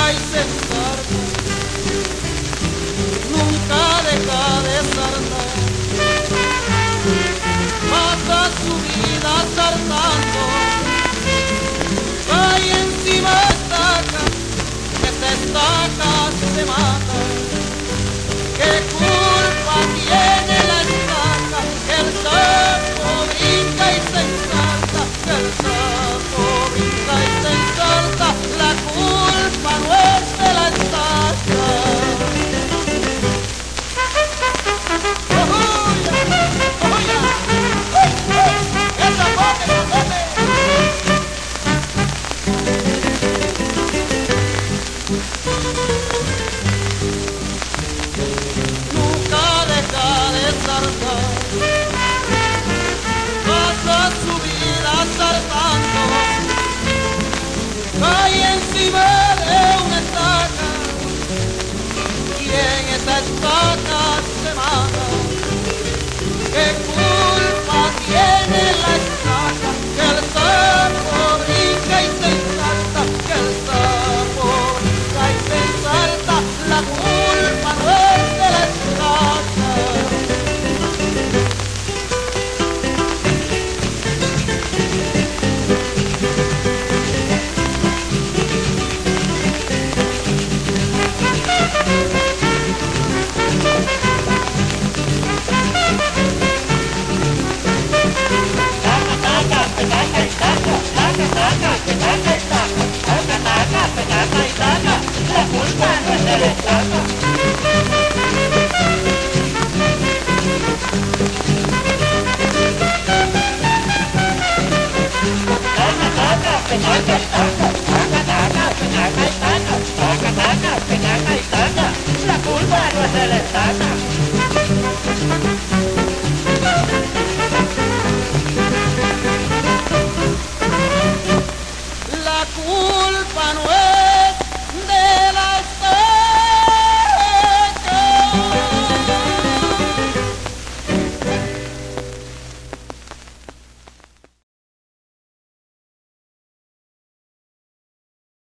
brinca y se ensarta, nunca deja de saltar. Pasa su vida saltando, cae encima estaca, que se estaca se mata. ¿Qué culpa tiene la estaca? Que el sapo brinca y se ensalta, que el sapo brinca y se ensalta. La culpa no es de la estaca. Nunca deja de saltar, pasa su vida saltando, cae encima de una estaca y en esa estaca se mata. ¿Qué culpa tiene la estaca? Que el sapo brinca y se ensalta, que el sapo brinca y se ensalta. La culpa no es de la estaca. La culpa no es de la estaca. La culpa no es de la estaca.